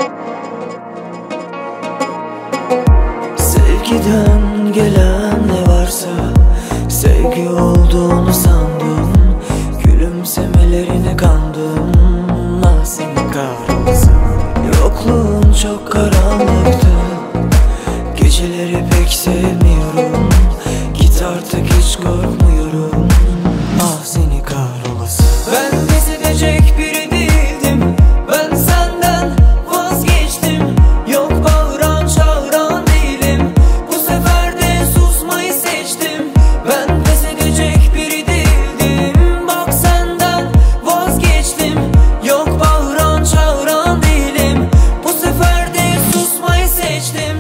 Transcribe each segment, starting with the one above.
Sevgiden gelen ne varsa sevgi olduğunu sandım. Gülümsemelerine kandım. Ah seni kahrolsun. Yokluğun çok karanlıktı. Geceleri pek sevmiyorum. Git artık hiç korkmuyorum. Ah seni kahrolsun. Ben pes edecek biri değildim. Ben senden vazgeçtim. Yok bağıran çağıran değilim. Bu sefer de susmayı seçtim. Ben pes edecek biri değildim. Bak senden vazgeçtim. Yok bağıran çağıran değilim. Bu sefer de susmayı seçtim.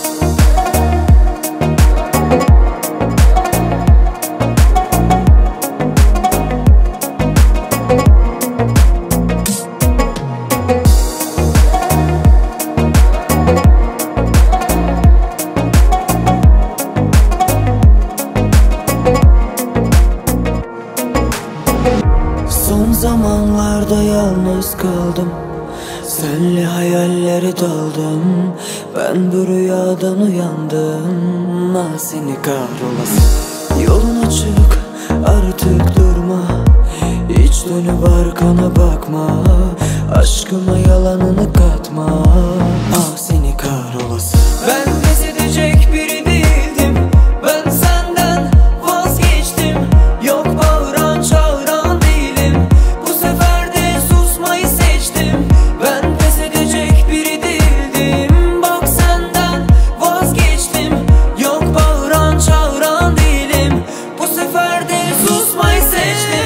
Son zamanlarda yalnız kaldım. Senle hayallere daldım. Ben bu rüyadan uyandım. Ah seni kahrolası. Yolun açık artık durma. Hiç dönüp arkana bakma. Aşkıma yalanını katma. Ah seni kahrolası. Ben pes edecek biri değildim. Ben senden vazgeçtim. Yok bağıran çağıran değilim. Bu sefer de susmayı seçtim. Ben pes edecek biri değildim. Bak senden vazgeçtim. Yok bağıran çağıran değilim. Bu sefer de susmayı seçtim.